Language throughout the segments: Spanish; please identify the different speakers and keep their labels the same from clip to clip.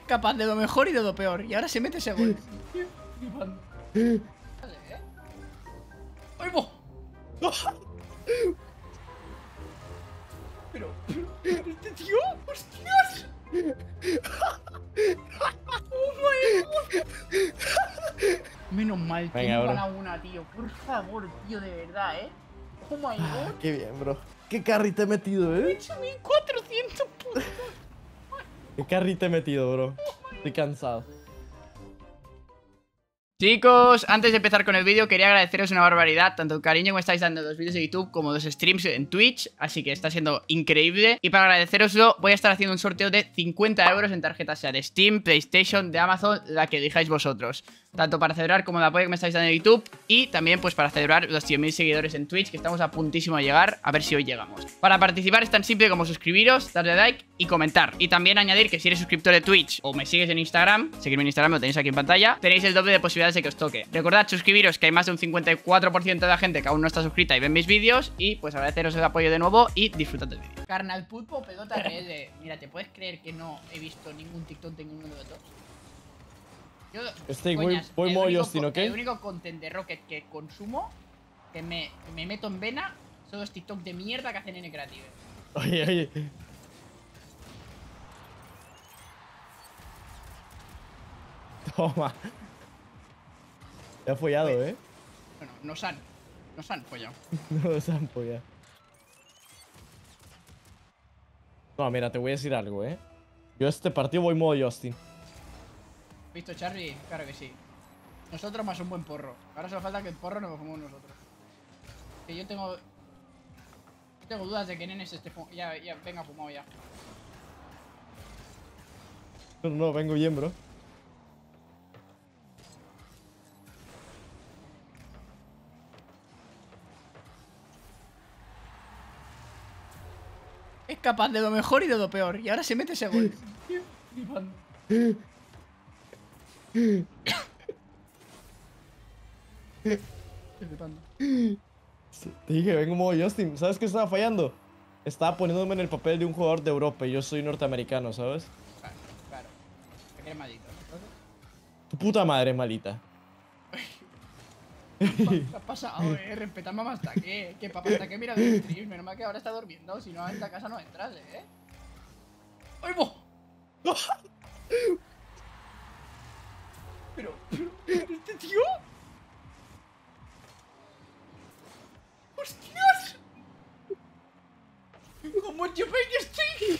Speaker 1: capaz de lo mejor y de lo peor. Y ahora se mete ese gol. Vale, ¡ay, bo! Pero, este tío, ¡hostias! ¡Oh, my God! Menos mal que
Speaker 2: Venga,
Speaker 1: no he
Speaker 2: bro.
Speaker 1: ganado una, tío. Por favor, tío, de verdad, ¿eh? ¡Oh, my God!
Speaker 2: Qué bien, bro. Qué carry te he metido,
Speaker 1: He
Speaker 2: ¿eh?
Speaker 1: hecho 1400 puntos.
Speaker 2: Qué carry te he metido, bro. Estoy cansado.
Speaker 1: Chicos, antes de empezar con el vídeo quería agradeceros una barbaridad tanto el cariño que me estáis dando en los vídeos de YouTube como los streams en Twitch, así que está siendo increíble. Y para agradeceroslo voy a estar haciendo un sorteo de 50 euros en tarjetas, sea de Steam, PlayStation, de Amazon, la que elijáis vosotros, tanto para celebrar como el apoyo que me estáis dando en YouTube y también pues para celebrar los 100.000 seguidores en Twitch, que estamos a puntísimo de llegar, a ver si hoy llegamos. Para participar es tan simple como suscribiros, darle like y comentar. Y también añadir que si eres suscriptor de Twitch o me sigues en Instagram, seguirme en Instagram, lo tenéis aquí en pantalla, tenéis el doble de posibilidades de que os toque. Recordad suscribiros, que hay más de un 54% de la gente que aún no está suscrita y ven mis vídeos. Y pues agradeceros el apoyo de nuevo y disfrutad del vídeo. Carnal Pulpo, pelota RL. Mira, ¿te puedes creer que no he visto ningún TikTok de ninguno de los dos? Yo,
Speaker 2: Voy modo Justin, ¿ok?
Speaker 1: El único content de Rocket que consumo, que me meto en vena, son los TikTok de mierda que hacen en Creative.
Speaker 2: Oye, oye. Toma. Te ha follado, ¿eh?
Speaker 1: Bueno, nos han follado.
Speaker 2: No se han follado. No, mira, te voy a decir algo, ¿eh? Yo este partido voy modo Justin.
Speaker 1: ¿Visto, Charlie? Claro que sí. Nosotros más un buen porro. Ahora solo falta que el porro nos lo fumemos nosotros. Que yo tengo dudas de que Nenes esté ya venga fumado ya.
Speaker 2: No, vengo bien, bro.
Speaker 1: Es capaz de lo mejor y de lo peor. Y ahora se mete ese gol. Estoy flipando.
Speaker 2: Te dije, vengo modo Justin. ¿Sabes qué estaba fallando? Estaba poniéndome en el papel de un jugador de Europa y yo soy norteamericano, ¿sabes?
Speaker 1: Claro, claro. Te quieres maldito, ¿no?
Speaker 2: Tu puta madre, malita.
Speaker 1: ¿Qué ha pasado, Respetadme más hasta qué. ¿Qué papá hasta qué mira el stream? Menos mal que ahora está durmiendo. Si no, a esta casa no entras, ¡ay, bo! Pero, ¿este tío? ¡Hostias! ¿Cómo yo fake estoy?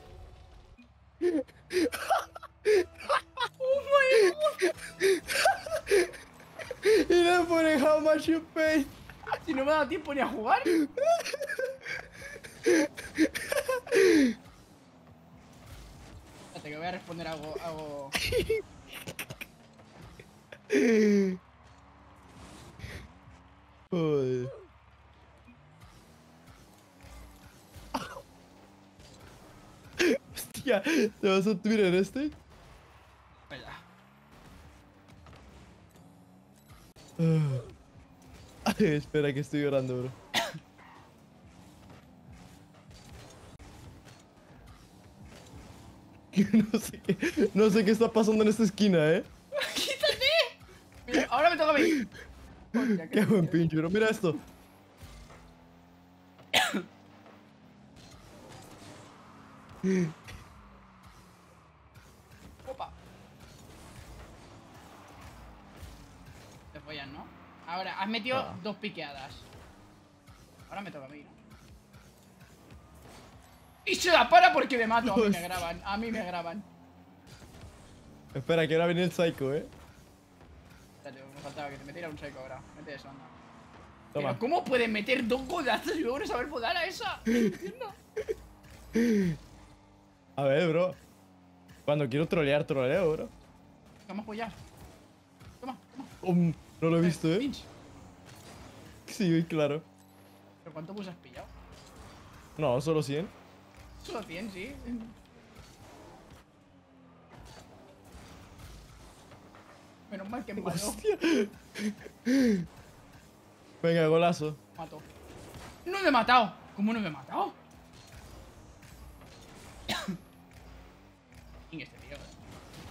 Speaker 1: ¡Oh, my God!
Speaker 2: Y le pone how much you pay.
Speaker 1: Si no me ha dado tiempo ni a jugar. Espérate que voy a responder algo.
Speaker 2: Joder. Hostia, ¿te vas a Twitter este?
Speaker 1: Espera.
Speaker 2: Ay, espera que estoy llorando, bro. No sé qué está pasando en esta esquina, ¿eh?
Speaker 1: ¡Quítate! Mira, ahora me toca a mí. Hostia,
Speaker 2: Qué buen pinche, bro. Mira esto.
Speaker 1: Opa. Te follan, ¿no? Ahora, has metido dos piqueadas. Ahora me toca a mí, ¿no? Y se la para porque me mato. A mí me graban. A mí me graban.
Speaker 2: Espera, que ahora viene el psycho, ¿eh?
Speaker 1: Dale, me faltaba que te metiera un psycho ahora. Mete eso, anda.
Speaker 2: Toma.
Speaker 1: Pero ¿cómo puedes meter dos golazos y luego no saber volar a esa? No entiendo.
Speaker 2: A ver, bro. Cuando quiero trolear, troleo, bro.
Speaker 1: Vamos a apoyar. Toma, toma.
Speaker 2: No lo he visto, ¿eh?
Speaker 1: Pinch.
Speaker 2: Sí, claro.
Speaker 1: ¿Pero cuánto bus has pillado?
Speaker 2: No, solo 100.
Speaker 1: Solo 100, sí. Menos mal que mató.
Speaker 2: Hostia. Venga, golazo.
Speaker 1: Mato. ¡No le he matado! ¿Cómo no me he matado? ¿Quién es este tío?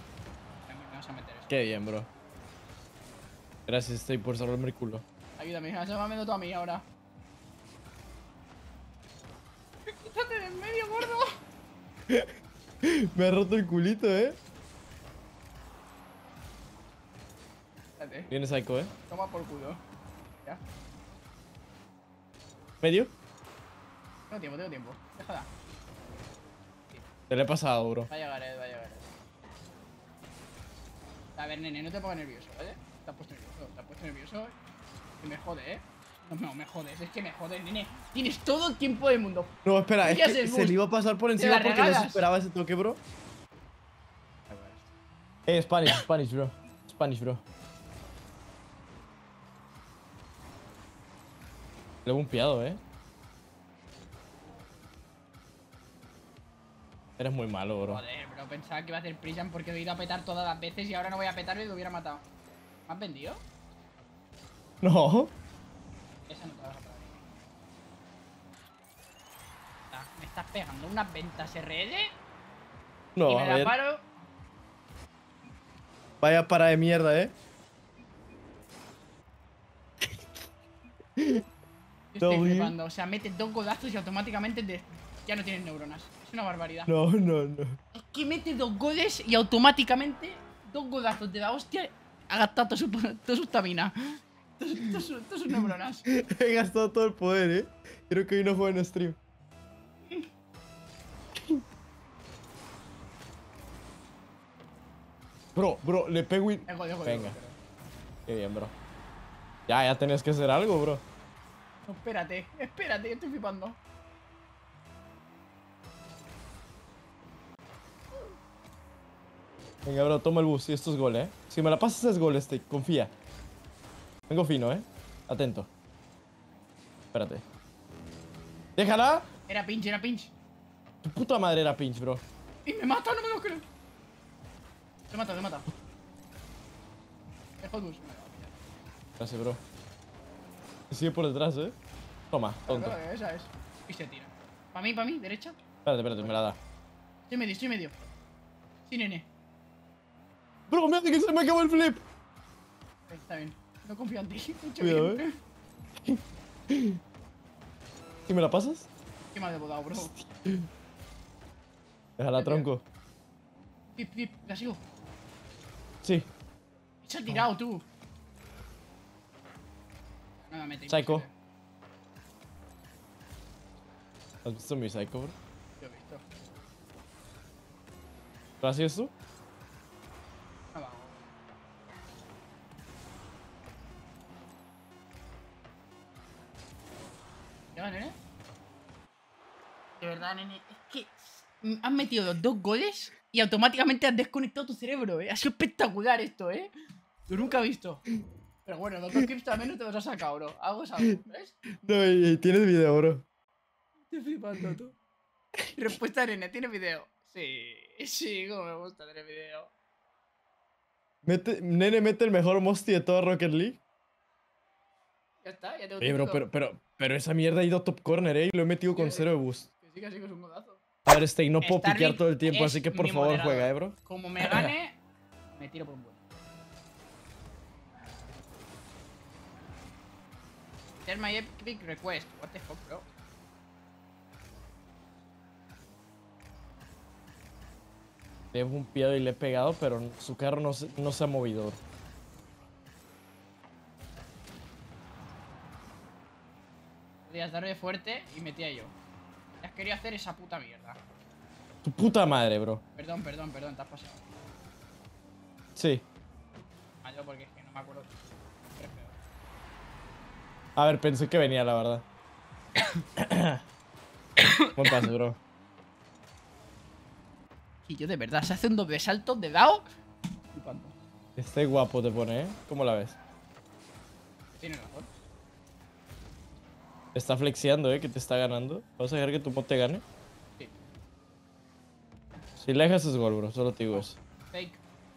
Speaker 1: vas a meter eso.
Speaker 2: Qué bien, bro. Gracias, estoy por salvarme el culo.
Speaker 1: Ayúdame, se me ha metido todo a mí ahora. Quítate de en medio, gordo.
Speaker 2: Me ha roto el culito,
Speaker 1: Espérate,
Speaker 2: Viene Psycho,
Speaker 1: toma por culo. Ya.
Speaker 2: ¿Medio?
Speaker 1: Tengo tiempo. Déjala.
Speaker 2: Te lo he pasado, bro.
Speaker 1: Va a llegar, va a llegar. A ver, nene, no te pongas nervioso, ¿vale? Te has puesto nervioso. Que me jode, No, me jodes, es que me jodes, nene. Tienes todo el tiempo del mundo.
Speaker 2: No, espera, es
Speaker 1: ¿Qué
Speaker 2: que
Speaker 1: haces,
Speaker 2: se
Speaker 1: Bus?
Speaker 2: le iba a pasar por
Speaker 1: ¿Te
Speaker 2: encima
Speaker 1: la
Speaker 2: porque no se
Speaker 1: regalas?
Speaker 2: esperaba ese toque, bro. Spanish, bro. Spanish, bro. Le he bumpeado, Eres muy malo, bro.
Speaker 1: Joder, bro, pensaba que iba a hacer Prism porque he ido a petar todas las veces y ahora no voy a petar y lo hubiera matado. ¿Me has vendido?
Speaker 2: No.
Speaker 1: Esa no te la vas a pagar. Me estás pegando unas ventas RL
Speaker 2: No,
Speaker 1: y
Speaker 2: a
Speaker 1: me la
Speaker 2: ver.
Speaker 1: paro.
Speaker 2: Vaya para de mierda,
Speaker 1: Yo estoy
Speaker 2: No,
Speaker 1: flipando. O sea, metes dos godazos y automáticamente ya no tienes neuronas. Es una barbaridad.
Speaker 2: No, no, no.
Speaker 1: Es que mete dos goles y automáticamente dos godazos de la hostia ha gastado toda su estamina. Todas sus neuronas.
Speaker 2: He gastado todo el poder, Creo que hoy no juego en stream. Bro, le pego y... Venga. Qué bien, bro. Ya tenías que hacer algo, bro.
Speaker 1: No, espérate, estoy flipando.
Speaker 2: Venga, bro, toma el bus y esto es gol, Si me la pasas es gol este, confía. Vengo fino, Atento. Espérate. ¡Déjala!
Speaker 1: Era pinch.
Speaker 2: Tu puta madre era pinch, bro.
Speaker 1: Y me mata, no me lo creo. Te mata. El hot bus.
Speaker 2: Gracias, bro. Sigue por detrás, Toma, tonto.
Speaker 1: Claro, esa es. Y se tira. Pa' mí, derecha.
Speaker 2: Espérate, me la da.
Speaker 1: Estoy medio. Sí, nene.
Speaker 2: Bro, me hace que se me acabó el flip.
Speaker 1: Está bien. No confío en ti. Mucho
Speaker 2: Cuidado,
Speaker 1: bien.
Speaker 2: ¿Y me la pasas?
Speaker 1: Qué mal de bodado, bro.
Speaker 2: Déjala, tronco.
Speaker 1: Pip, la sigo.
Speaker 2: Sí.
Speaker 1: Se ha tirado, tú. Nada, mete.
Speaker 2: Psycho. ¿Has visto mi Psycho, bro?
Speaker 1: Lo he visto.
Speaker 2: ¿Lo haces tú?
Speaker 1: Ah, va. ¿Ya, nene? De verdad, nene, es que has metido los dos goles y automáticamente has desconectado tu cerebro, Ha sido espectacular esto, Yo nunca he visto. Pero bueno, los dos clips también no te los has sacado, bro. Algo es algo, ¿ves?
Speaker 2: No, y tienes video, bro.
Speaker 1: Estoy flipando, tú. Respuesta, nene, ¿tiene video? Sí, como me gusta tener video.
Speaker 2: Nene mete el mejor Mosti de toda Rocket League.
Speaker 1: Ya está, ya tengo
Speaker 2: Oye, bro, pero esa mierda ha ido a top corner, Y lo he metido con 0 de boost.
Speaker 1: Que sí, es un godazo.
Speaker 2: A ver, Steak, no puedo
Speaker 1: Starlink
Speaker 2: piquear todo el tiempo,
Speaker 1: es
Speaker 2: así que por
Speaker 1: mi
Speaker 2: favor
Speaker 1: moderador.
Speaker 2: juega, bro.
Speaker 1: Como me gane, me tiro por un buen. Share my epic request. What the fuck, bro?
Speaker 2: Le he bumpeado y le he pegado, pero su carro no se ha movido, bro.
Speaker 1: Podías darle fuerte y metía yo. Ya has querido hacer esa puta mierda.
Speaker 2: Tu puta madre, bro.
Speaker 1: Perdón, te has pasado.
Speaker 2: Sí.
Speaker 1: Yo porque es que no me acuerdo. Pero es peor.
Speaker 2: A ver, pensé que venía, la verdad. Buen pase, bro.
Speaker 1: Y yo de verdad, se hace un doble salto de dao. Flipando.
Speaker 2: Este guapo te pone, ¿Cómo la ves?
Speaker 1: Tienes razón.
Speaker 2: Está flexiando, que te está ganando. ¿Vas a dejar que tu bot te gane?
Speaker 1: Sí.
Speaker 2: Si le dejas es gol, bro. Solo te digo eso.
Speaker 1: Fake.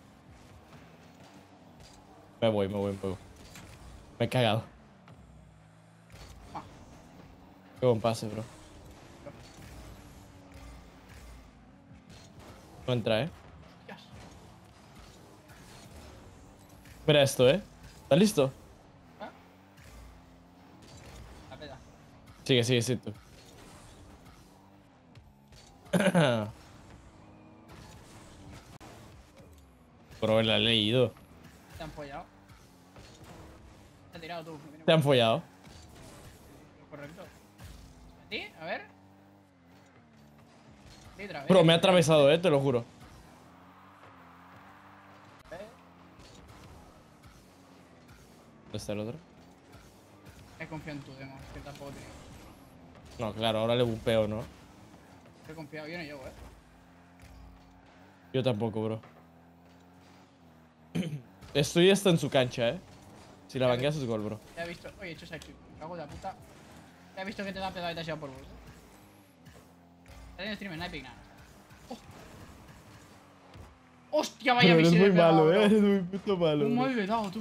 Speaker 2: Me voy. Me he cagado.
Speaker 1: Ah.
Speaker 2: Qué buen pase, bro. No entra,
Speaker 1: Dios.
Speaker 2: Mira esto, ¿Estás listo?
Speaker 1: ¿Ah? La peda.
Speaker 2: Sigue, sigue, sí, tú. Bro, la he leído.
Speaker 1: Te han follado. Te has tirado tú.
Speaker 2: Te han follado.
Speaker 1: Correcto. ¿A ti? A ver. Sí, otra vez.
Speaker 2: Bro, me ha atravesado, te lo juro. ¿Dónde está el otro?
Speaker 1: He confiado en tu demo, que tampoco tiene.
Speaker 2: No, claro, ahora le bupeo, ¿no?
Speaker 1: He confiado, yo no llego,
Speaker 2: Yo tampoco, bro. Estoy hasta en su cancha, Si la banqueas es gol, bro.
Speaker 1: Ya he visto. Oye, he hecho sexy. Me cago de la puta. Ya he visto que te da pedo y te has ido por vos. Está en stream en Epic, nada. ¡Oh! ¡Hostia, vaya
Speaker 2: Pero eres
Speaker 1: misil!
Speaker 2: muy malo, Eres muy puto malo.
Speaker 1: ¿Cómo
Speaker 2: bro.
Speaker 1: me he dado, tú?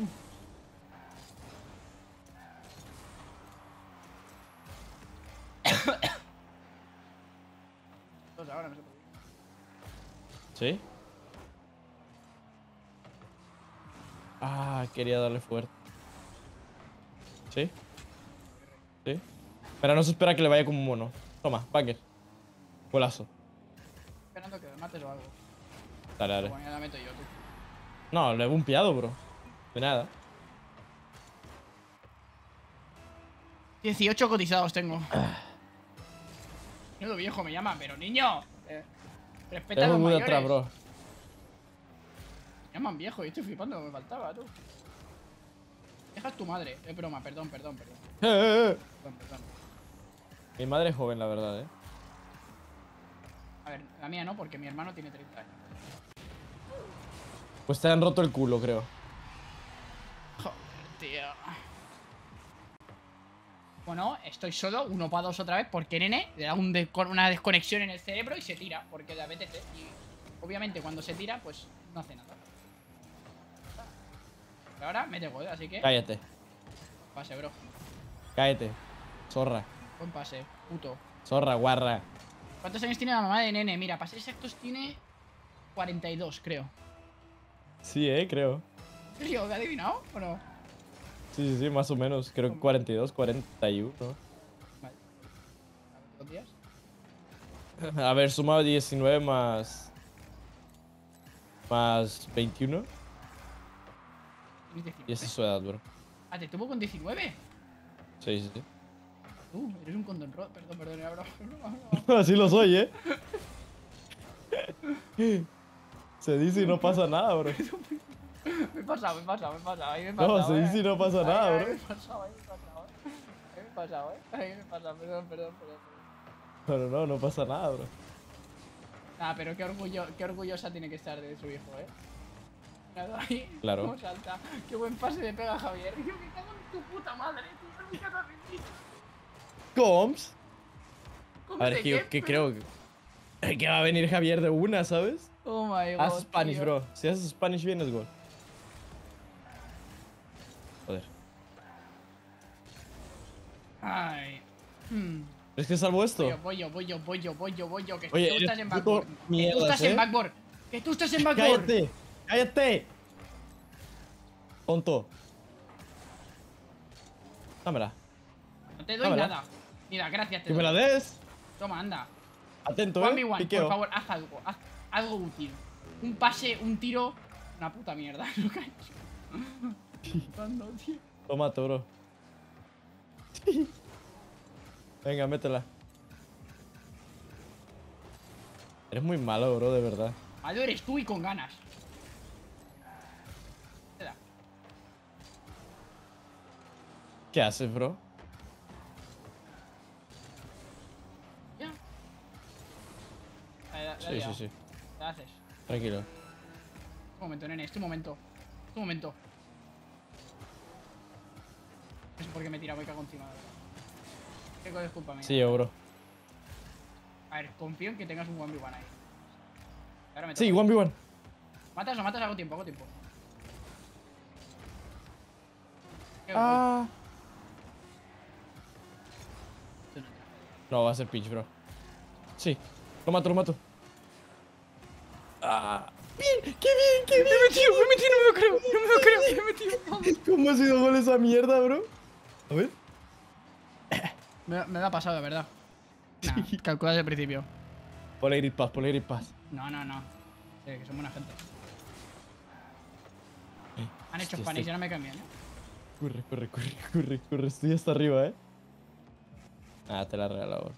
Speaker 1: Dos ahora, no sé por qué.
Speaker 2: ¿Sí? Ah, quería darle fuerte. ¿Sí? ¿Sí? Pero no se espera que le vaya como un mono. Toma, banger. Golazo.
Speaker 1: Esperando que me mates o algo.
Speaker 2: Dale, dale.
Speaker 1: Bueno, ya la meto yo, tú.
Speaker 2: No, lo he bumpeado, bro. De nada.
Speaker 1: 18 cotizados tengo. Menudo viejo me llama, pero niño. Respeta a
Speaker 2: Tengo
Speaker 1: los
Speaker 2: muy
Speaker 1: mayores.
Speaker 2: atrás, bro.
Speaker 1: Me llaman viejo y estoy flipando, me faltaba, tú. Dejas tu madre. Es broma, perdón. Perdón.
Speaker 2: Mi madre es joven, la verdad,
Speaker 1: A ver, la mía no, porque mi hermano tiene 30 años.
Speaker 2: Pues te han roto el culo, creo.
Speaker 1: Joder, tío. Bueno, estoy solo, 1 para 2 otra vez, porque nene le da una desconexión en el cerebro y se tira, porque le apetece. Y obviamente cuando se tira, pues no hace nada. Pero ahora mete gol, así que
Speaker 2: Cállate.
Speaker 1: pase, bro.
Speaker 2: Cállate. Zorra.
Speaker 1: Buen pase, puto.
Speaker 2: Zorra, guarra.
Speaker 1: ¿Cuántos años tiene la mamá de nene? Mira, para ser exactos tiene 42, creo.
Speaker 2: Sí, creo.
Speaker 1: ¿En serio? ¿Te ha adivinado o no?
Speaker 2: Sí, más o menos. Creo que 42, 41.
Speaker 1: Vale. A ver, 2 días.
Speaker 2: A ver, suma 19 más 21.
Speaker 1: Tienes 19.
Speaker 2: Y esa es su edad, bro.
Speaker 1: Ah, ¿te tuvo con 19?
Speaker 2: Sí.
Speaker 1: Eres un condón roto. Perdón, era broma.
Speaker 2: Así lo soy, Se dice y no pasa nada, bro.
Speaker 1: Me he pasado. Ahí me he
Speaker 2: No,
Speaker 1: pasado.
Speaker 2: se dice y no pasa nada,
Speaker 1: Ahí
Speaker 2: bro.
Speaker 1: me he pasado. Perdón.
Speaker 2: Pero no pasa nada, bro.
Speaker 1: Nah, pero qué orgullosa tiene que estar de su hijo, Mira ahí,
Speaker 2: Claro.
Speaker 1: cómo salta. Qué buen pase le pega a Javier. Yo me cago en tu puta madre, tío. Mi cara de
Speaker 2: Coms.
Speaker 1: ¿Cómo
Speaker 2: A ver,
Speaker 1: de
Speaker 2: es que yo
Speaker 1: qué?
Speaker 2: que creo que va a venir Javier de una, ¿sabes?
Speaker 1: Oh my god.
Speaker 2: Haz Spanish,
Speaker 1: tío.
Speaker 2: bro. Si haces Spanish bien es gol. Joder.
Speaker 1: Ay.
Speaker 2: ¿Es que salvo esto?
Speaker 1: Voy yo. Que
Speaker 2: Oye,
Speaker 1: tú
Speaker 2: eres
Speaker 1: estás en
Speaker 2: puto
Speaker 1: backboard.
Speaker 2: mierdas,
Speaker 1: Que tú estás en backboard.
Speaker 2: ¡Cállate! Tonto. Dámela.
Speaker 1: No te doy
Speaker 2: Dámela.
Speaker 1: nada. Mira, gracias.
Speaker 2: ¡Que me la des!
Speaker 1: Toma, anda.
Speaker 2: Atento,
Speaker 1: 1v1,
Speaker 2: Piqueo.
Speaker 1: por favor, haz algo útil. Un pase, un tiro. Una puta mierda, lo que ha hecho. Cuando, tío.
Speaker 2: Lo mato, bro. Venga, métela. Eres muy malo, bro, de verdad.
Speaker 1: Malo eres tú y con ganas. Te da.
Speaker 2: ¿Qué haces, bro?
Speaker 1: Ya.
Speaker 2: Sí.
Speaker 1: ¿Qué haces?
Speaker 2: Tranquilo.
Speaker 1: Un momento, nene, un momento. No sé por qué me he tirado, me cago encima, de verdad. ¿Qué cosa es culpa mía?
Speaker 2: Sí, yo, bro.
Speaker 1: A ver, confío en que tengas un 1v1 ahí. Ahora me
Speaker 2: Sí,
Speaker 1: toca.
Speaker 2: 1v1.
Speaker 1: ¿Matas o matas? Hago tiempo.
Speaker 2: Ah.
Speaker 1: Esto no entra.
Speaker 2: No, va a ser pitch, bro. Sí. Lo mato. Ah. bien! ¡Qué bien! ¡Qué bien!
Speaker 1: Me he metido, no me lo creo. No me lo creo, me he metido. Vamos.
Speaker 2: ¿Cómo ha sido gol esa mierda, bro? A ver.
Speaker 1: Me lo ha pasado, de verdad. Nah, calcula desde el principio.
Speaker 2: Ponle Grid Pass, ponle Grid Pass.
Speaker 1: No, no, no. Sí, que son buena gente. Han hecho
Speaker 2: Hostia,
Speaker 1: Spanish, ya no me cambian, ¿eh?
Speaker 2: Corre, corre, corre, corre, corre. Estoy hasta arriba, ¿eh? Ah, te la he regalado, bro.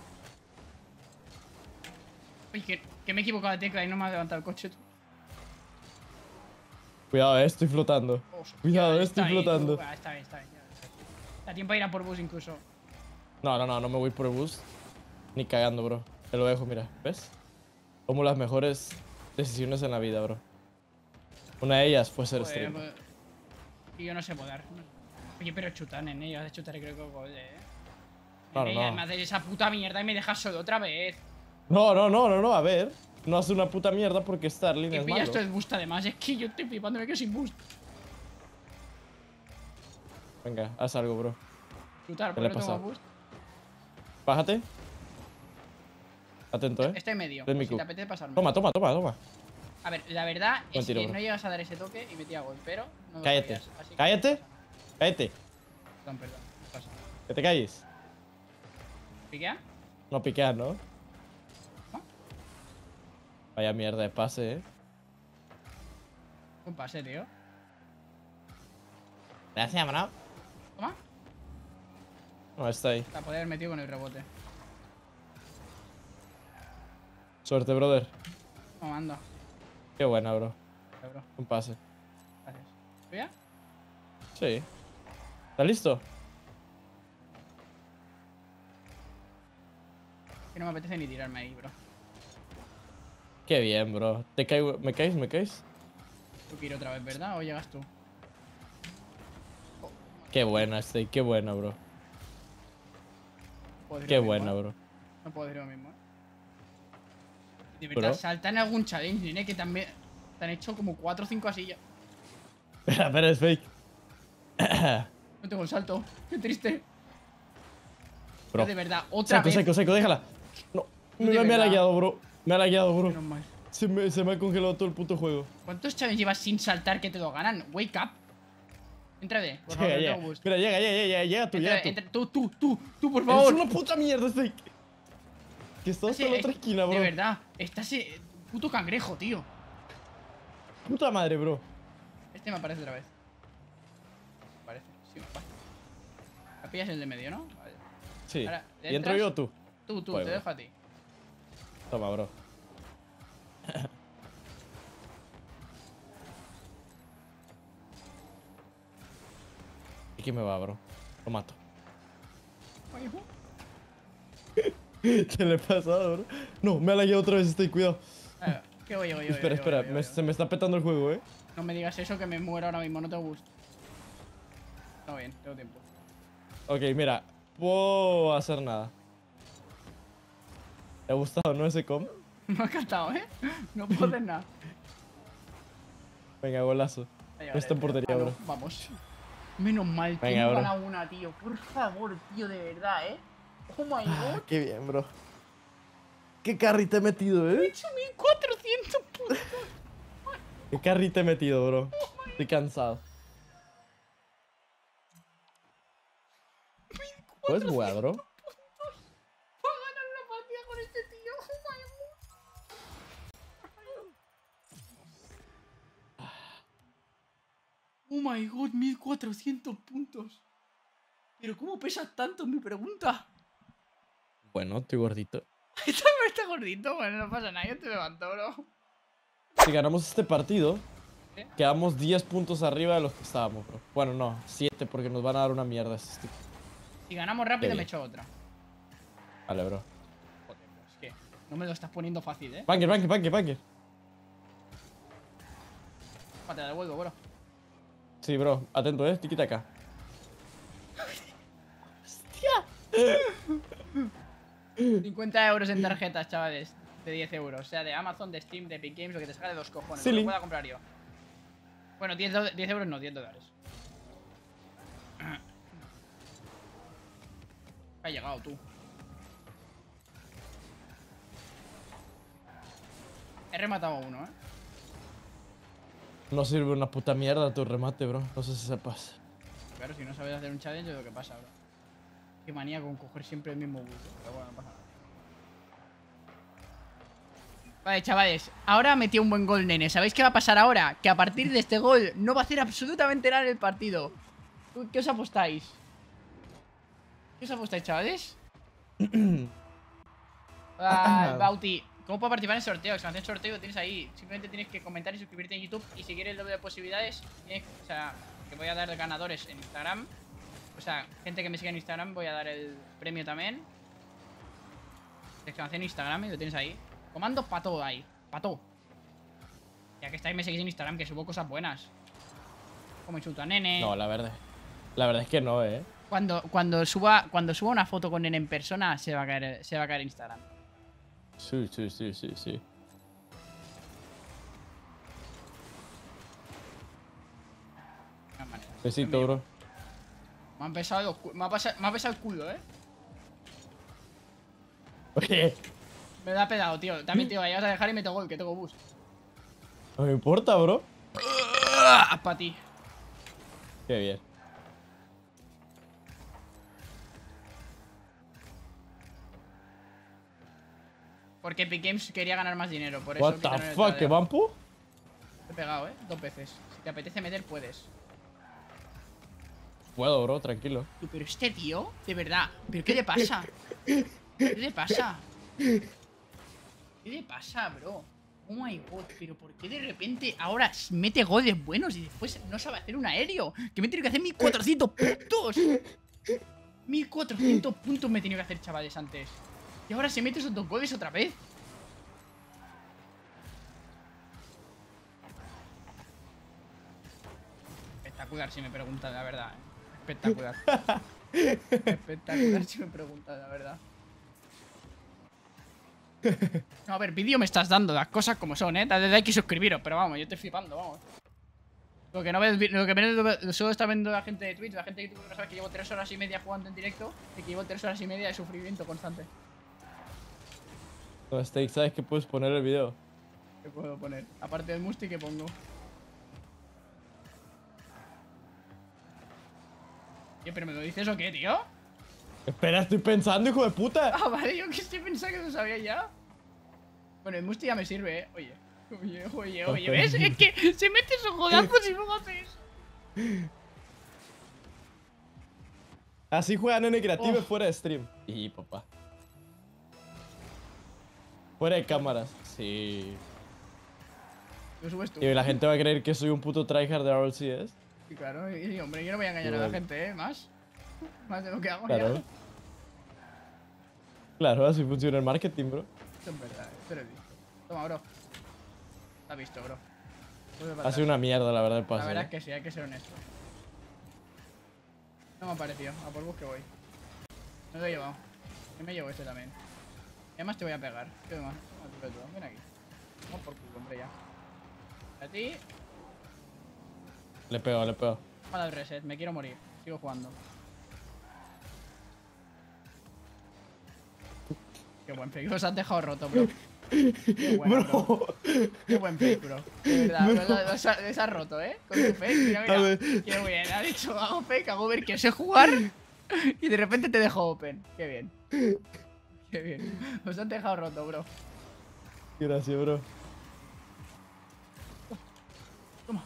Speaker 1: Oye, que me he equivocado de tecla y no me ha levantado el coche, tú.
Speaker 2: Cuidado, estoy flotando.
Speaker 1: Hostia,
Speaker 2: Cuidado,
Speaker 1: está
Speaker 2: estoy
Speaker 1: ahí, tú.
Speaker 2: flotando.
Speaker 1: Ah, está bien, está bien. Da tiempo a ir a por bus incluso.
Speaker 2: No, no, no, no me voy por el bus. Ni cagando, bro. Te lo dejo, mira. ¿Ves? Como las mejores decisiones en la vida, bro. Una de ellas fue ser
Speaker 1: Joder,
Speaker 2: streamer.
Speaker 1: pues, y yo no sé podar. Oye, pero chuta, nene. Yo de chutar creo que gol,
Speaker 2: No, no,
Speaker 1: Nene,
Speaker 2: no.
Speaker 1: me haces esa puta mierda y me dejas solo otra vez.
Speaker 2: No, no, no, no, no. A ver. No hace una puta mierda porque Starling
Speaker 1: Que
Speaker 2: es
Speaker 1: pillas
Speaker 2: malo.
Speaker 1: todo el boost además. Es que yo estoy flipando, me quedo sin boost.
Speaker 2: Venga, haz algo, bro.
Speaker 1: Chutar,
Speaker 2: ¿Qué
Speaker 1: porque
Speaker 2: le
Speaker 1: no
Speaker 2: ha
Speaker 1: tengo
Speaker 2: pasado?
Speaker 1: boost.
Speaker 2: Bájate. Atento, ¿eh?
Speaker 1: Este medio.
Speaker 2: Ven,
Speaker 1: Pues si
Speaker 2: Miku.
Speaker 1: te apetece pasarme.
Speaker 2: Toma, toma, toma, toma.
Speaker 1: A ver, la verdad
Speaker 2: Buen
Speaker 1: es
Speaker 2: tiro,
Speaker 1: que
Speaker 2: bro.
Speaker 1: no llegas a dar ese toque y metía gol, pero no lo
Speaker 2: Cállate.
Speaker 1: sabías, así que
Speaker 2: Cállate.
Speaker 1: no pasa nada.
Speaker 2: Cállate.
Speaker 1: Perdón, perdón. No pasa nada.
Speaker 2: Que te calles.
Speaker 1: ¿Piquea?
Speaker 2: No piqueas, ¿no?
Speaker 1: ¿No?
Speaker 2: Vaya mierda de pase, ¿eh?
Speaker 1: Un pase, tío.
Speaker 2: Gracias, bro.
Speaker 1: Toma.
Speaker 2: No, está ahí.
Speaker 1: La podía haber metido con el rebote.
Speaker 2: Suerte, brother.
Speaker 1: No, anda.
Speaker 2: Qué buena, bro.
Speaker 1: Ya, bro.
Speaker 2: Un pase.
Speaker 1: Gracias. ¿Tú ya?
Speaker 2: Sí. ¿Estás listo?
Speaker 1: Que no me apetece ni tirarme ahí, bro.
Speaker 2: Qué bien, bro. ¿Te caigo? ¿Me caes? ¿Me caes?
Speaker 1: Tú quiero otra vez, ¿verdad? ¿O llegas tú?
Speaker 2: Qué buena, Stay. Qué buena, bro.
Speaker 1: Puedo decir
Speaker 2: Qué
Speaker 1: lo mismo,
Speaker 2: buena,
Speaker 1: ¿eh?
Speaker 2: bro.
Speaker 1: No puedo decir lo mismo, ¿eh? De verdad,
Speaker 2: Bro.
Speaker 1: salta en algún challenge, nene, que también te han hecho como 4 o 5 así ya.
Speaker 2: Espera, es fake.
Speaker 1: No tengo el salto. Qué triste.
Speaker 2: Bro.
Speaker 1: Pero de verdad, otra
Speaker 2: Seco,
Speaker 1: vez.
Speaker 2: seco, seco, déjala. No.
Speaker 1: De
Speaker 2: Me ha
Speaker 1: verdad.
Speaker 2: lagueado, bro. Me ha lagueado, bro.
Speaker 1: Menos mal.
Speaker 2: Se me ha congelado todo el puto juego.
Speaker 1: ¿Cuántos challenges llevas sin saltar que te lo ganan? Wake up. Entra de, por favor,
Speaker 2: Llega,
Speaker 1: no
Speaker 2: llega.
Speaker 1: tengo boost.
Speaker 2: Mira, llega tú,
Speaker 1: Entra,
Speaker 2: llega tú.
Speaker 1: entra, tú, por
Speaker 2: Eres
Speaker 1: favor.
Speaker 2: una puta mierda, Stay. Que estás
Speaker 1: Sí,
Speaker 2: hasta la otra esquina, bro.
Speaker 1: De verdad, estás puto cangrejo, tío.
Speaker 2: Puta madre, bro.
Speaker 1: Este me aparece otra vez. Me parece, sí, me aparece. La pillas el de medio, ¿no? Vale.
Speaker 2: Sí.
Speaker 1: Ahora, ¿le
Speaker 2: ¿Y entro
Speaker 1: entras?
Speaker 2: yo o tú?
Speaker 1: Tú,
Speaker 2: Voy,
Speaker 1: te
Speaker 2: voy.
Speaker 1: dejo a ti.
Speaker 2: Toma, bro. ¿Y qué me va, bro? Lo mato.
Speaker 1: Ay, hijo.
Speaker 2: ¿Qué le pasa, bro? No, me ha lagueado otra vez, Stay, cuidado.
Speaker 1: ¿Qué voy?
Speaker 2: Espera, espera, se me está petando el juego, eh.
Speaker 1: No me digas eso que me muero ahora mismo, no tengo gusto. Está bien, tengo tiempo.
Speaker 2: Ok, mira, puedo hacer nada. ¿Te ha gustado, no, ese comp?
Speaker 1: Me ha encantado, ¿eh? No puedo hacer nada.
Speaker 2: Venga, golazo.
Speaker 1: Ahí,
Speaker 2: No está en portería,
Speaker 1: no,
Speaker 2: bro.
Speaker 1: vamos. Menos mal que
Speaker 2: Venga,
Speaker 1: no
Speaker 2: bro.
Speaker 1: gana una, tío. Por favor, tío, de verdad, ¿eh? Oh my god.
Speaker 2: Qué bien, bro. Qué carry te he metido,
Speaker 1: He
Speaker 2: eh.
Speaker 1: hecho 1400 puntos.
Speaker 2: Qué carry te he metido, bro. Estoy cansado. ¿Puedes jugar, bro?
Speaker 1: Voy a ganar una partida con este tío. Oh my god, 1400 puntos. Pero ¿cómo pesas tanto? Es mi pregunta.
Speaker 2: Bueno, estoy gordito.
Speaker 1: Está gordito, bueno, no pasa nada, yo te levanto, bro.
Speaker 2: Si ganamos este partido,
Speaker 1: ¿Sí?
Speaker 2: quedamos 10 puntos arriba de los que estábamos, bro. Bueno, no, 7 porque nos van a dar una mierda estos tipos.
Speaker 1: Si ganamos rápido
Speaker 2: Qué
Speaker 1: me
Speaker 2: bien.
Speaker 1: echo otra.
Speaker 2: Vale, bro.
Speaker 1: Joder, pues es que no me lo estás poniendo fácil, ¿eh?
Speaker 2: Bunker, bunker, bunker, bunker.
Speaker 1: Te la devuelvo, bro.
Speaker 2: Sí, bro. Atento, tiki acá.
Speaker 1: 50 euros en tarjetas, chavales. De 10 euros. O sea, de Amazon, de Steam, de Epic Games, lo que te salga de dos cojones.
Speaker 2: Sí,
Speaker 1: Lo que
Speaker 2: Link.
Speaker 1: pueda comprar yo. Bueno, 10 euros no, 10 dólares. Ha llegado tú. He rematado a uno, ¿eh?
Speaker 2: No sirve una puta mierda tu remate, bro. No sé si sepas.
Speaker 1: Claro, si no sabes hacer un challenge, es lo que pasa, bro. Qué manía con coger siempre el mismo buque. Pero bueno, no pasa nada. Vale, chavales, ahora metió un buen gol, nene. ¿Sabéis qué va a pasar ahora? Que a partir de este gol no va a hacer absolutamente nada en el partido. ¿Qué os apostáis? ¿Qué os apostáis, chavales? Bauti, ¿cómo puedo participar en el sorteo? Exclamación sorteo lo tienes ahí. Simplemente tienes que comentar y suscribirte en YouTube. Y si quieres el doble de posibilidades, o sea, que voy a dar ganadores en Instagram. O sea, gente que me siga en Instagram, voy a dar el premio también. Exclamación Instagram y lo tienes ahí. Comando para todo ahí, para todo. Ya que estáis me seguís en Instagram, que subo cosas buenas. Como insulto a nene.
Speaker 2: No, la verdad. La verdad es que no,
Speaker 1: Cuando suba una foto con nene en persona, se va a caer Instagram.
Speaker 2: Sí, sí, sí, sí, sí. Besito, bro.
Speaker 1: Me ha pesado el culo,
Speaker 2: Oye,
Speaker 1: Me da pedado, tío. También, tío, ya vas a dejar y meto gol, que tengo boost.
Speaker 2: no me importa, bro.
Speaker 1: Para ti.
Speaker 2: Qué bien.
Speaker 1: Porque Epic Games quería ganar más dinero, por eso.
Speaker 2: What the fuck, ¿qué vampu?
Speaker 1: Te he pegado, 2 veces. Si te apetece meter, puedes.
Speaker 2: Puedo, bro, tranquilo.
Speaker 1: Pero este tío, de verdad, ¿pero qué le pasa? ¿Qué le pasa? ¿Qué le pasa, bro? Oh my god, pero ¿por qué de repente ahora mete goles buenos y después no sabe hacer un aéreo? Que me tiene que hacer 1400 puntos. 1400 puntos me tiene que hacer, chavales, antes. Y ahora se mete esos 2 goles otra vez. Espectacular si me preguntan, la verdad. Espectacular. Espectacular si me preguntan, la verdad. No, a ver, vídeo me estás dando las cosas como son, Dale like y suscribiros, pero vamos, yo estoy flipando, vamos. Lo que no ves, lo que menos solo está viendo la gente de Twitch, la gente de YouTube no sabe que llevo 3 horas y media jugando en directo y que llevo 3 horas y media de sufrimiento constante.
Speaker 2: No, Steak, ¿sabes que puedes poner el video?
Speaker 1: ¿Qué puedo poner? Aparte del musti, ¿qué pongo? ¿Qué, pero me lo dices o qué, tío?
Speaker 2: Espera, estoy pensando, hijo de puta.
Speaker 1: Ah, vale, yo que estoy pensando que lo sabía ya. Bueno, el musti ya me sirve, Oye, ¿ves? Es que se mete esos golazos y no lo haces.
Speaker 2: Así juega Nene Creative
Speaker 1: Oh.
Speaker 2: fuera de stream. Y papá. Fuera de cámaras. Sí.
Speaker 1: Lo subes tú.
Speaker 2: Y la gente va a creer que soy un puto tryhard de RLCS.
Speaker 1: Sí, claro, y hombre, yo no voy a engañar a la gente, Más de lo que hago
Speaker 2: Claro.
Speaker 1: ya.
Speaker 2: Claro, así funciona el marketing, bro.
Speaker 1: Esto es verdad, esto lo he visto. Toma, bro. Lo has visto, bro.
Speaker 2: Ha sido una mierda, la verdad, el pase.
Speaker 1: La verdad es que sí, hay que ser honesto. No me ha parecido, a por bus que voy. Me lo he llevado. Yo me llevo este también. Y además te voy a pegar. ¿Qué más? Ven aquí. Vamos por culo, hombre, ya. A ti.
Speaker 2: Le pego, le pego.
Speaker 1: Para el reset, me quiero morir. Sigo jugando. Qué buen fake. Los has dejado roto, bro. Qué bueno, bro. Qué buen fake, bro. De verdad, bro. Los has roto, Con tu fake. Mira, mira. Qué bien. Ha dicho, hago fake, hago ver que sé jugar. Y de repente te dejo open. Qué bien. Qué bien. Los has dejado roto, bro.
Speaker 2: Gracias, bro.
Speaker 1: Toma.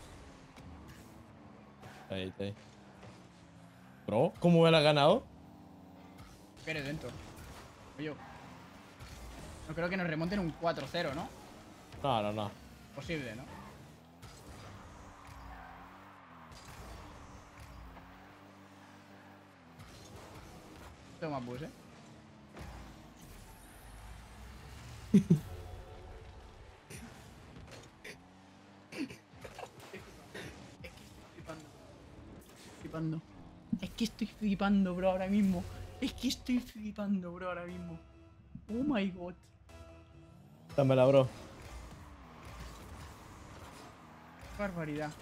Speaker 2: Ahí, está ahí. Bro, ¿cómo me la ha ganado?
Speaker 1: Que eres dentro. Yo. No creo que nos remonten un 4-0, ¿no?
Speaker 2: No, no, no.
Speaker 1: Posible, ¿no? Tengo más bus, Es que estoy flipando, bro, ahora mismo. Es que estoy flipando, bro, ahora mismo. Oh my god.
Speaker 2: Dámela, bro.
Speaker 1: Barbaridad.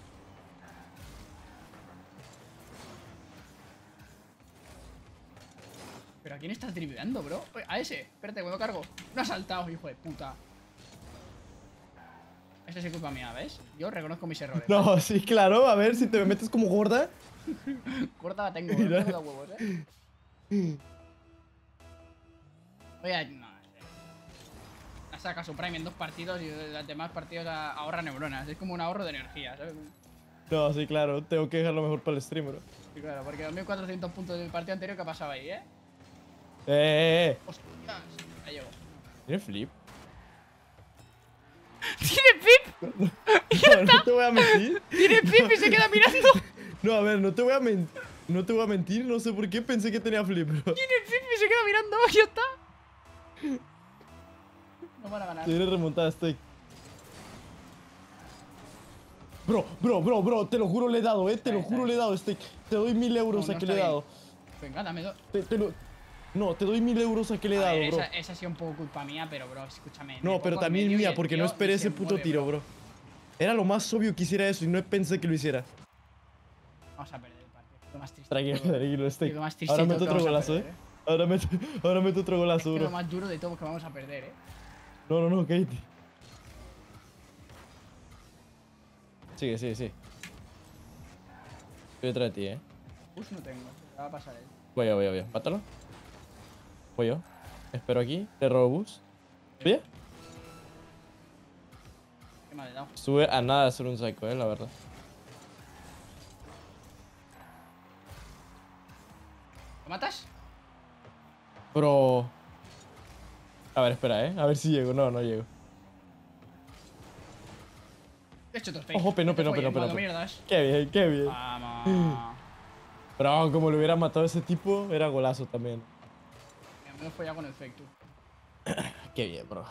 Speaker 1: ¿Pero a quién estás dribleando, bro? A ese. Espérate, cuando cargo. No ha saltado, hijo de puta. Esa es culpa mía, ¿ves? Yo reconozco mis errores.
Speaker 2: No, sí, claro. A ver, si te me metes como gorda.
Speaker 1: Corta la tengo, no tengo los huevos, Oye, no. La saca su Prime en 2 partidos y los demás partidos ahorra neuronas. Es como un ahorro de energía, ¿sabes?
Speaker 2: No, sí, claro. Tengo que dejarlo mejor para el stream, bro.
Speaker 1: Sí, claro, porque 2400 puntos del partido anterior, ¿qué pasaba ahí, eh?
Speaker 2: Eh.
Speaker 1: Hostias, ahí llegó.
Speaker 2: ¿Tiene flip?
Speaker 1: ¡Tiene pip!
Speaker 2: No, no te voy a mentir.
Speaker 1: ¡Tiene pip y se queda mirando!
Speaker 2: No, a ver, no te voy a mentir. No te voy a mentir, no sé por qué pensé que tenía flip, bro.
Speaker 1: ¡Tiene pip y se queda mirando! ¡Ya está! No van a ganar.
Speaker 2: Tiene remontada Steak. Bro, te lo juro le he dado, te lo juro le he dado, Steak. Te doy 1000 euros
Speaker 1: No,
Speaker 2: a
Speaker 1: no
Speaker 2: que le he
Speaker 1: está
Speaker 2: dado.
Speaker 1: Venga, dame dos.
Speaker 2: No, te doy 1000 euros a que le he dado, bro.
Speaker 1: Esa ha sido un poco culpa mía, pero bro, escúchame.
Speaker 2: No, pero también mía, porque no esperé ese puto tiro, bro. Era lo más obvio que hiciera eso y no pensé que lo hiciera.
Speaker 1: Vamos a perder el partido. Lo más triste.
Speaker 2: Tranquilo, tranquilo, Steak.
Speaker 1: Lo más triste
Speaker 2: Ahora
Speaker 1: de todo
Speaker 2: meto
Speaker 1: que
Speaker 2: otro
Speaker 1: vamos a
Speaker 2: golazo,
Speaker 1: perder,
Speaker 2: Ahora meto otro golazo,
Speaker 1: Es
Speaker 2: bro.
Speaker 1: lo más duro de todo que vamos a perder,
Speaker 2: No, cállate. Sigue. Estoy detrás de ti,
Speaker 1: Push no tengo, se va a pasar él.
Speaker 2: Voy yo. Mátalo. Voy yo. Espero aquí. Le robo bus. ¿Bien?
Speaker 1: Qué mal he dado.
Speaker 2: Sube a nada de ser un psycho, la verdad.
Speaker 1: ¿Lo matas?
Speaker 2: Bro. A ver, espera, A ver si llego. No llego.
Speaker 1: He hecho otro fake.
Speaker 2: Ojo, peno.
Speaker 1: Mierdas.
Speaker 2: Qué bien.
Speaker 1: Vamos.
Speaker 2: Pero como le hubiera matado a ese tipo, era golazo también.
Speaker 1: Me he follado con el fake, tú.
Speaker 2: Qué bien, bro.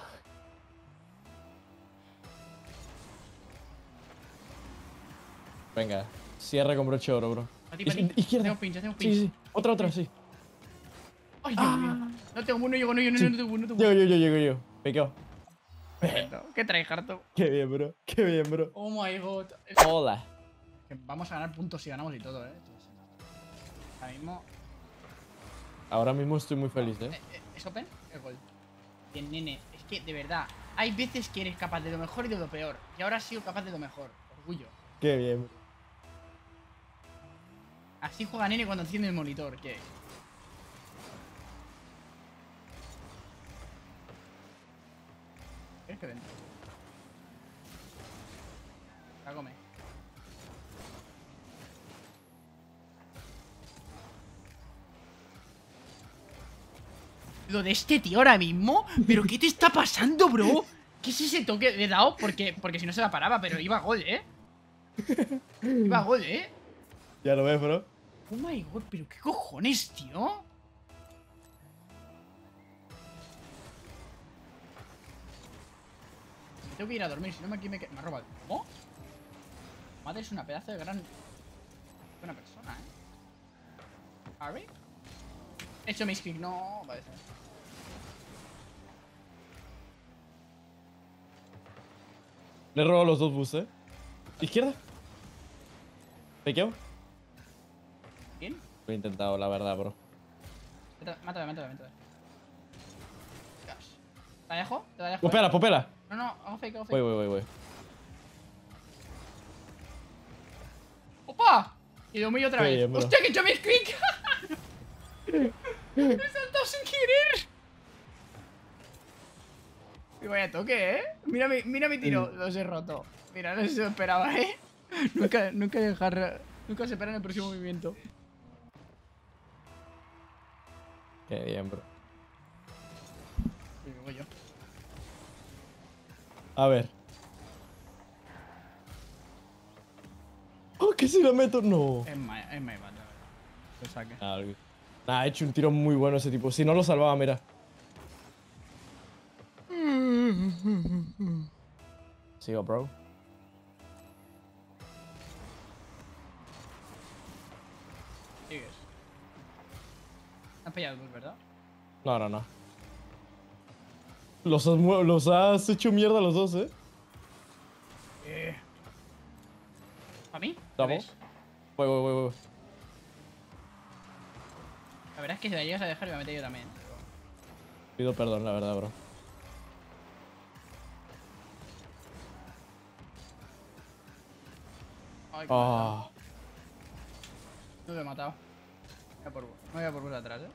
Speaker 2: Venga, cierra con broche de oro, bro.
Speaker 1: Para ti.
Speaker 2: Izquierda.
Speaker 1: Hacemos pinch.
Speaker 2: Sí. Otra, sí.
Speaker 1: Ay, Dios mío. No tengo uno, no tengo uno.
Speaker 2: Llego. Pecado.
Speaker 1: Perfecto. ¿Qué traes, Harto?
Speaker 2: Qué bien, bro.
Speaker 1: Oh my god.
Speaker 2: Hola.
Speaker 1: Que vamos a ganar puntos si ganamos y todo,
Speaker 2: Ahora mismo estoy muy feliz,
Speaker 1: ¿Es open? El gol. Bien, nene. Es que, de verdad, hay veces que eres capaz de lo mejor y de lo peor. Y ahora has sido capaz de lo mejor. Orgullo.
Speaker 2: Qué bien, bro.
Speaker 1: Así juega nene cuando enciende el monitor. ¿Qué? ¿Quieres que venga? Cágame. Lo de este tío ahora mismo. ¿Pero qué te está pasando, bro? ¿Qué es ese toque? Le he dado porque si no se la paraba, pero iba a gol, Iba a gol,
Speaker 2: Ya lo ves, bro.
Speaker 1: Oh my god, pero qué cojones, tío. Me tengo que ir a dormir, si no aquí me ha robado. ¿Cómo? Madre es una pedazo de buena persona, ¿Harry? He hecho misclick, no parece.
Speaker 2: Le he robado los dos bus, Izquierda. ¿Pequeo?
Speaker 1: ¿Quién?
Speaker 2: Lo he intentado, la verdad, bro.
Speaker 1: Mátame. Dios. ¿Te la dejo? ¿Te la dejo?
Speaker 2: Popela.
Speaker 1: No, hago fake.
Speaker 2: Voy.
Speaker 1: ¡Opa! Y lo mío otra
Speaker 2: Qué
Speaker 1: vez.
Speaker 2: bien, bro.
Speaker 1: ¡Hostia, que he hecho misclick! Me he saltado sin querer. Y vaya toque, Mira mi tiro. Los he roto. Mira, no se lo esperaba, Nunca se espera en el próximo movimiento.
Speaker 2: Qué bien, bro.
Speaker 1: Y voy yo.
Speaker 2: A ver. Oh, que si lo meto. No.
Speaker 1: Es my bad, lo saque.
Speaker 2: Ha hecho un tiro muy bueno ese tipo. Si no lo salvaba, mira. Sigo, bro.
Speaker 1: Sigues. Has pillado el bus, ¿verdad?
Speaker 2: No. Los has hecho mierda los dos,
Speaker 1: ¿Para mí?
Speaker 2: Vamos. Voy.
Speaker 1: La verdad es que si la llegas a dejar, me meto yo también.
Speaker 2: Pido perdón, la verdad, bro.
Speaker 1: Ay, qué mal.
Speaker 2: Ah,
Speaker 1: No lo he matado. Me voy a por bus atrás,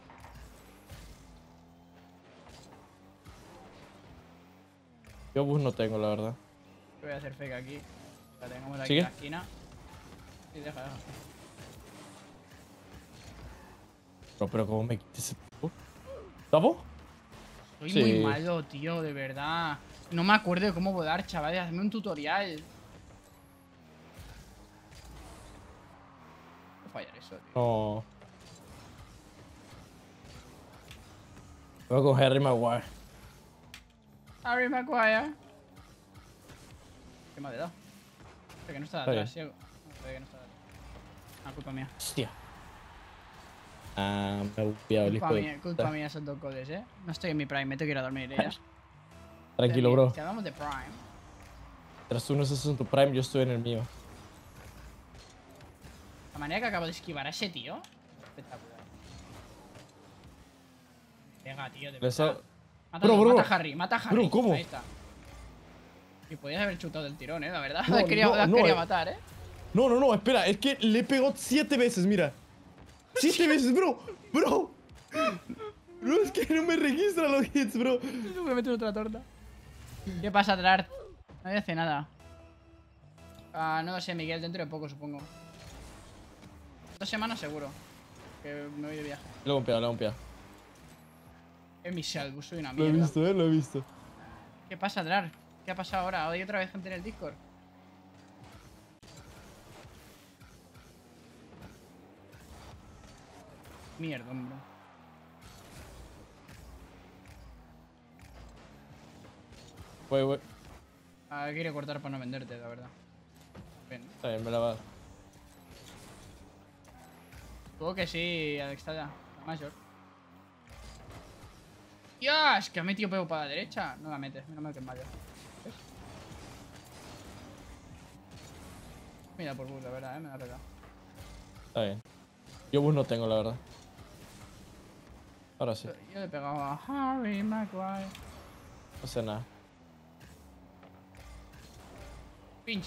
Speaker 2: yo bus no tengo, la verdad.
Speaker 1: Voy a hacer fake aquí. La tengamos aquí
Speaker 2: ¿Sigue?
Speaker 1: en la esquina. Y deja.
Speaker 2: Pero ¿cómo me quites ese bus? ¿Tapo?
Speaker 1: Soy
Speaker 2: Sí.
Speaker 1: muy malo, tío, de verdad. No me acuerdo de cómo volar, chavales. Hazme un tutorial. No fallar eso, tío.
Speaker 2: No. Voy con Harry Maguire.
Speaker 1: Harry Maguire. ¿Qué me ha dado? Creo que no está de
Speaker 2: Está
Speaker 1: atrás, ciego. No, creo que no está de atrás. Ah, culpa mía.
Speaker 2: Hostia. Ah, me he bugueado el hijo de
Speaker 1: Culpa
Speaker 2: puta.
Speaker 1: mía esos dos goles, No estoy en mi prime, me tengo que ir a dormir ya.
Speaker 2: Tranquilo, bro.
Speaker 1: Si hablamos de prime.
Speaker 2: Tras tú no estás en tu prime, yo estoy en el mío.
Speaker 1: La manera que acabo de esquivar a ese tío. Espectacular. Pega, tío, de
Speaker 2: Le sa-
Speaker 1: verdad.
Speaker 2: Bro, bro,
Speaker 1: Mata a Harry, mata a Harry.
Speaker 2: Bro, ¿cómo?
Speaker 1: Ahí está. Y podías haber chutado del tirón, la verdad.
Speaker 2: No,
Speaker 1: Las quería,
Speaker 2: no,
Speaker 1: las
Speaker 2: no,
Speaker 1: quería matar,
Speaker 2: No, espera, es que le pegó 7 veces, mira. 7 veces, bro. Bro, es que no me registra los hits, bro.
Speaker 1: Voy a meter otra torta. ¿Qué pasa, Trart? Nadie hace nada. Ah, no lo sé, Miguel, dentro de poco, supongo. 2 semanas seguro. Que me voy de viaje.
Speaker 2: Le he golpeado.
Speaker 1: Es mi salvo, soy una
Speaker 2: Lo he
Speaker 1: mierda.
Speaker 2: visto, lo he visto.
Speaker 1: ¿Qué pasa, Trart? ¿Qué ha pasado ahora? ¿Hay otra vez gente en el Discord? Mierda, hombre.
Speaker 2: Voy.
Speaker 1: Ah, quiere cortar para no venderte, la verdad. Bien.
Speaker 2: Está bien, me la va.
Speaker 1: Supongo que sí, Alex Talla. Mayor. ¡Dios! Que ha metido pego para la derecha. No la metes, menos mal que es mayor. ¿Ves? Mira por bus, la verdad, me la ha pegado.
Speaker 2: Está bien. Yo bus no tengo, la verdad. Ahora sí.
Speaker 1: Yo le he pegado a Harry Maguire.
Speaker 2: No sé nada.
Speaker 1: Pinch.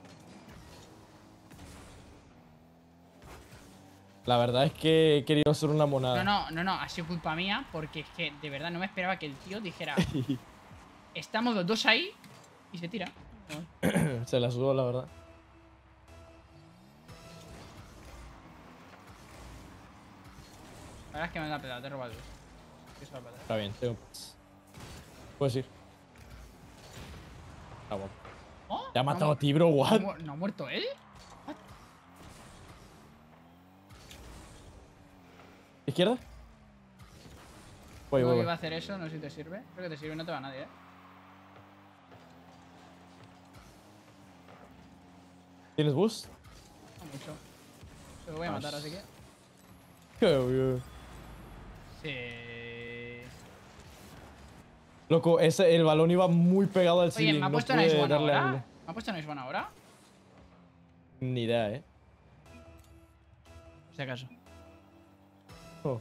Speaker 2: La verdad es que he querido hacer una monada.
Speaker 1: No, ha sido culpa mía porque es que de verdad no me esperaba que el tío dijera estamos los dos ahí y se tira.
Speaker 2: Se la sudó, la verdad.
Speaker 1: La verdad es que me da pelada, te he robado el bus. Eso va a pelar.
Speaker 2: Está bien, tengo. Puedes ir. Ah, bueno.
Speaker 1: ¿Oh?
Speaker 2: Te ha
Speaker 1: ¿No
Speaker 2: matado a ti, bro, what?
Speaker 1: ¿No ha muerto él?
Speaker 2: ¿Izquierda? Voy.
Speaker 1: Creo que iba a hacer eso, no sé si te sirve. Creo que te sirve, no te va a nadie,
Speaker 2: ¿Tienes boost?
Speaker 1: No mucho. Te lo voy a matar, así que. Sí.
Speaker 2: Loco, el balón iba muy pegado al
Speaker 1: Oye,
Speaker 2: ceiling.
Speaker 1: ¿me ha
Speaker 2: no
Speaker 1: puesto
Speaker 2: pude
Speaker 1: Nice One
Speaker 2: darle
Speaker 1: ahora?
Speaker 2: ángulo.
Speaker 1: ¿Me ha puesto Nice One ahora?
Speaker 2: Ni idea,
Speaker 1: Por si acaso.
Speaker 2: Oh.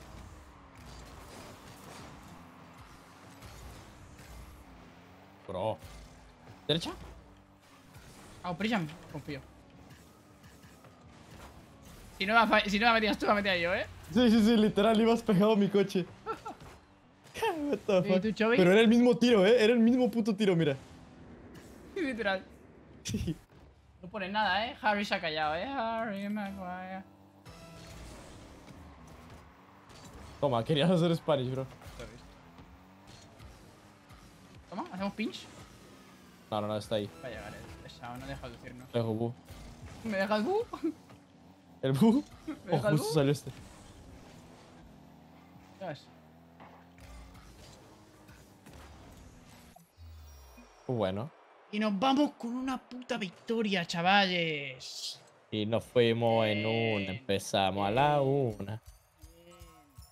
Speaker 2: Bro. ¿Derecha?
Speaker 1: Prism, confío. Si no la metías tú, la metía yo,
Speaker 2: Sí, literal, ibas pegado a mi coche. What the
Speaker 1: ¿Y
Speaker 2: fuck?
Speaker 1: tú, Chovy?
Speaker 2: Pero era el mismo tiro, era el mismo puto tiro, mira.
Speaker 1: Literal. No pones nada, Harry se ha callado, Harry Maguire.
Speaker 2: Toma, querías hacer Spanish, bro.
Speaker 1: Toma, hacemos pinch.
Speaker 2: No, está ahí.
Speaker 1: Va a llegar el pesado, no deja de decirnos.
Speaker 2: Dejo bu.
Speaker 1: ¿Me deja el bu?
Speaker 2: ¿El bu?
Speaker 1: ¿Me deja el
Speaker 2: Justo
Speaker 1: bu?
Speaker 2: salió este.
Speaker 1: ¿Sabes?
Speaker 2: Bueno.
Speaker 1: Y nos vamos con una puta victoria, chavales.
Speaker 2: Y nos fuimos en una, empezamos a la una.